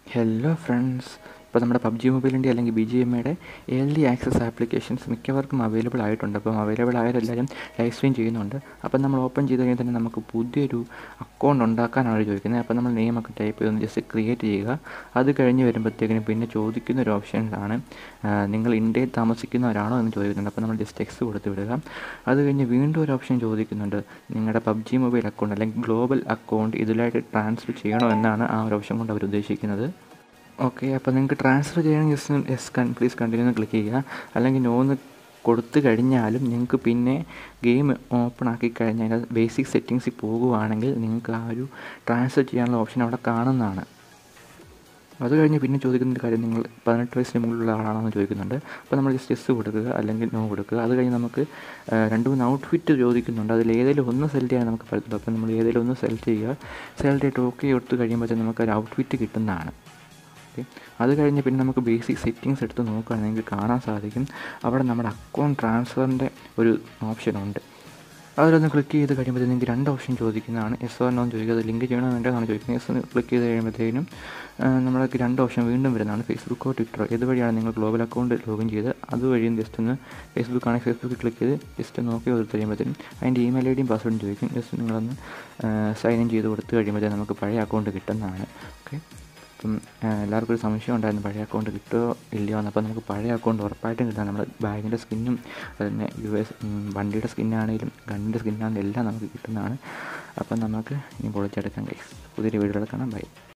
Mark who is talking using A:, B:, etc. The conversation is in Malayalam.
A: ഹലോ ഫ്രണ്ട്സ്, ഇപ്പോൾ നമ്മുടെ പബ്ജി മൊബൈലിൻ്റെ അല്ലെങ്കിൽ BGMIയുടെ ഏർലി ആക്സസ് ആപ്ലിക്കേഷൻസ് മിക്കവർക്കും അവൈലബിൾ ആയിട്ടുണ്ട്. അപ്പം അവൈലബിൾ ആയവരെല്ലാവരും ലൈവ് സ്ട്രീം ചെയ്യുന്നുണ്ട്. അപ്പം നമ്മൾ ഓപ്പൺ ചെയ്ത് കഴിഞ്ഞാൽ തന്നെ നമുക്ക് പുതിയൊരു അക്കൗണ്ട് ഉണ്ടാക്കാനാണ് ചോദിക്കുന്നത്. അപ്പോൾ നമ്മൾ നെയിമൊക്കെ ടൈപ്പ് ചെയ്തൊന്ന് ജസ്റ്റ് ക്രിയേറ്റ് ചെയ്യുക. അത് കഴിഞ്ഞ് വരുമ്പോഴത്തേക്കിനും പിന്നെ ചോദിക്കുന്ന ഒരു ഓപ്ഷനാണ് നിങ്ങൾ ഇന്ത്യയിൽ താമസിക്കുന്നവരാണോ എന്ന് ചോദിക്കുന്നുണ്ട്. അപ്പോൾ നമ്മൾ ജസ്റ്റ് എക്സ് കൊടുത്ത് വിടുക. അത് കഴിഞ്ഞ് വീണ്ടും ഒരു ഓപ്ഷൻ ചോദിക്കുന്നുണ്ട്, നിങ്ങളുടെ പബ്ജി മൊബൈൽ അക്കൗണ്ട് അല്ലെങ്കിൽ ഗ്ലോബൽ അക്കൗണ്ട് ഇതിലായിട്ട് ട്രാൻസ്ഫർ ചെയ്യണോ എന്നാണ് ആ ഒരു ഓപ്ഷൻ കൊണ്ട് അവർ ഉദ്ദേശിക്കുന്നത്. ഓക്കെ, അപ്പോൾ നിങ്ങൾക്ക് ട്രാൻസ്ഫർ ചെയ്യണമെങ്കിൽ പ്ലീസ് കണ്ടിന്യൂ എന്ന് ക്ലിക്ക് ചെയ്യുക. അല്ലെങ്കിൽ നോ എന്ന് കൊടുത്തു കഴിഞ്ഞാലും നിങ്ങൾക്ക് പിന്നെ ഗെയിം ഓപ്പൺ ആക്കി കഴിഞ്ഞാൽ അതിൻ്റെ ബേസിക് സെറ്റിങ്സിൽ പോകുകയാണെങ്കിൽ നിങ്ങൾക്ക് ആ ഒരു ട്രാൻസ്ഫർ ചെയ്യാനുള്ള ഓപ്ഷൻ അവിടെ കാണുന്നതാണ്. അത് കഴിഞ്ഞ് പിന്നെ ചോദിക്കുന്ന ഒരു കാര്യം, നിങ്ങൾ 18 വയസ്സിന് മുകളിലുള്ള ആളാണോ എന്ന് ചോദിക്കുന്നുണ്ട്. അപ്പോൾ നമ്മൾ ജസ്റ്റ് യെസ് കൊടുക്കുക അല്ലെങ്കിൽ നോ കൊടുക്കുക. അത് കഴിഞ്ഞ് നമുക്ക് 2-3 ഔട്ട്ഫിറ്റ് ചോദിക്കുന്നുണ്ട്. അതിൽ ഏതെങ്കിലും ഒന്ന് സെലക്ട് ചെയ്യാൻ നമുക്ക് പറ്റത്തുള്ളൂ. അപ്പോൾ നമ്മൾ ഏതെങ്കിലും ഒന്ന് സെലക്ട് ചെയ്യുക. സെലക്ട് ചെയ്തിട്ട് ഓക്കെ കൊടുത്ത് കഴിയുമ്പോഴത്തേക്കും നമുക്ക് ഒരു ഔട്ട്ഫിറ്റ് കിട്ടുന്നതാണ്. ഓക്കെ, അത് കഴിഞ്ഞ് പിന്നെ നമുക്ക് ബേസിക് സെറ്റിങ്സ് എടുത്ത് നോക്കുകയാണെങ്കിൽ കാണാൻ സാധിക്കും അവിടെ നമ്മുടെ അക്കൗണ്ട് ട്രാൻസ്ഫറിൻ്റെ ഒരു ഓപ്ഷനുണ്ട്. അതിലൊന്ന് ക്ലിക്ക് ചെയ്ത് കഴിയുമ്പോഴത്തേക്കും നിങ്ങൾക്ക് 2 ഓപ്ഷൻ ചോദിക്കുന്നതാണ്. എസ് ഓർ നോ എന്ന് ചോദിക്കുക. അത് ലിങ്ക് ചെയ്യണോ വേണ്ടതാണ് ചോദിക്കുന്നത്. എസ് എന്ന് ക്ലിക്ക് ചെയ്ത് കഴിയുമ്പോഴത്തേനും നമ്മൾക്ക് 2 ഓപ്ഷൻ വീണ്ടും വരുന്നതാണ്, ഫേസ്ബുക്കോ ട്വിറ്ററോ. ഇതുവഴിയാണ് നിങ്ങൾ ഗ്ലോബൽ അക്കൗണ്ട് ലോഗിൻ ചെയ്ത് അതുവഴിയും ജസ്റ്റ് ഒന്ന് ഫേസ്ബുക്കാണെങ്കിൽ ഫേസ്ബുക്കിൽ ക്ലിക്ക് ചെയ്ത് ജസ്റ്റ് നോക്കി കൊടുത്ത് കഴിയുമ്പോഴത്തേനും അതിൻ്റെ ഇമെയിൽ ഐ ഡിയും പാസ്വേഡും ചോദിക്കും. ജസ്റ്റ് നിങ്ങളൊന്ന് സൈൻ ഇൻ ചെയ്ത് കൊടുത്ത് കഴിയുമ്പോഴത്തേക്കും നമുക്ക് പഴയ അക്കൗണ്ട് കിട്ടുന്നതാണ്. ഓക്കെ, അപ്പം എല്ലാവർക്കും ഒരു സംശയം ഉണ്ടായിരുന്നു പഴയ അക്കൗണ്ട് കിട്ടുമോ ഇല്ലയോ എന്ന്. അപ്പോൾ നമുക്ക് പഴയ അക്കൗണ്ട് ഉറപ്പായിട്ടും കിട്ടാം. നമ്മുടെ ബാഗിൻ്റെ സ്കിന്നും അതുതന്നെ വണ്ടിയുടെ സ്കിന്നാണെങ്കിലും ഗണ്ണിൻ്റെ സ്കിന്നാണെങ്കിലും എല്ലാം നമുക്ക് കിട്ടുന്നതാണ്. അപ്പം നമുക്ക് ഇനി പൊളിച്ചെടുക്കാം ഗൈസ്. പുതിയൊരു വീഡിയോയിൽ കാണാം. ബൈ.